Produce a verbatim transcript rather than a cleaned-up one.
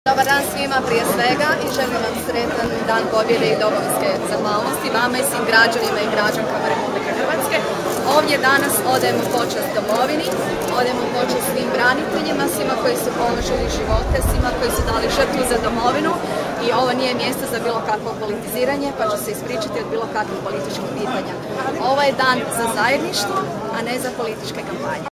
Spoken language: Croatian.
Dobar dan svima prije svega i želim vam sretan dan pobjede i domovinske zahvalnosti vama i svim građanima i građankama Republike Hrvatske. Ovdje danas odajemo počast domovini, odajemo počast svim braniteljima, svima koji su položili živote, svima koji su dali žrtvu za domovinu i ovo nije mjesto za bilo kakvo politiziranje, pa ću se ispričati od bilo kakvih političkih pitanja. Ovo je dan za zajedništvo, a ne za političke kampanje.